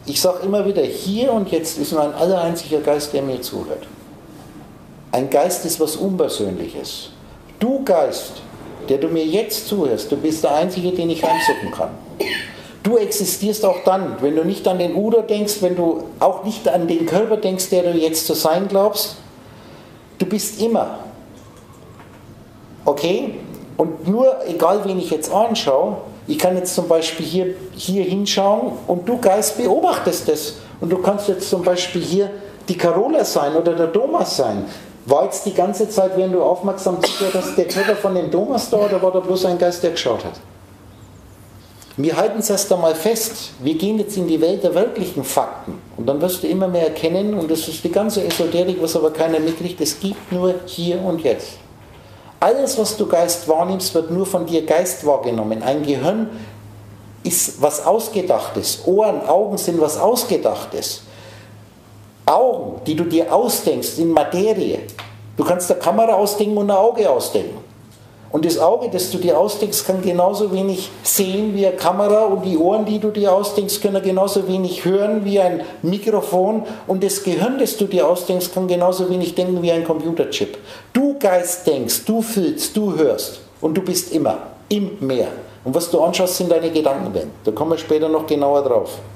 Ich sage immer wieder, hier und jetzt ist nur ein allereinziger Geist, der mir zuhört. Ein Geist ist was Unpersönliches. Du Geist, der du mir jetzt zuhörst, du bist der Einzige, den ich heimsuchen kann. Du existierst auch dann, wenn du nicht an den Udo denkst, wenn du auch nicht an den Körper denkst, der du jetzt zu sein glaubst. Du bist immer. Okay? Und nur, egal wen ich jetzt anschaue, ich kann jetzt zum Beispiel hier hinschauen und du Geist beobachtest das. Und du kannst jetzt zum Beispiel hier die Carola sein oder der Thomas sein. War jetzt die ganze Zeit, während du aufmerksam zugehört hast, der Körper von dem Thomas da oder war da bloß ein Geist, der geschaut hat? Wir halten es erst einmal fest. Wir gehen jetzt in die Welt der wirklichen Fakten. Und dann wirst du immer mehr erkennen, und das ist die ganze Esoterik, was aber keiner mitkriegt, es gibt nur hier und jetzt. Alles, was du Geist wahrnimmst, wird nur von dir Geist wahrgenommen. Ein Gehirn ist was Ausgedachtes. Ohren, Augen sind was Ausgedachtes. Augen, die du dir ausdenkst, sind Materie. Du kannst eine Kamera ausdenken und ein Auge ausdenken. Und das Auge, das du dir ausdenkst, kann genauso wenig sehen wie eine Kamera, und die Ohren, die du dir ausdenkst, können genauso wenig hören wie ein Mikrofon, und das Gehirn, das du dir ausdenkst, kann genauso wenig denken wie ein Computerchip. Du Geist denkst, du fühlst, du hörst, und du bist immer im Meer. Und was du anschaust, sind deine Gedankenwellen. Da kommen wir später noch genauer drauf.